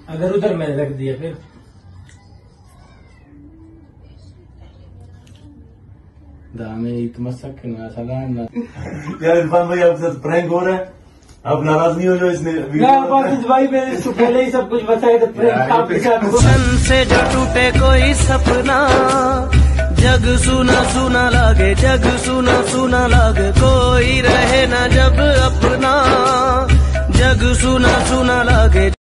अगर उधर मैंने रख दिया फिर दामे इतमसक यार इरफान भाई आपके साथ प्रैंक हो रहा है, आप नाराज नहीं हो जो इसने भाई मैंने इसको पहले ही सब कुछ बताया था प्रैंक आपके साथ से जो टूटे कोई सपना, जग सुना सुना लागे, जग सुना सुना लागे, कोई रहे ना जब अपना, जग सुना सुना लागे।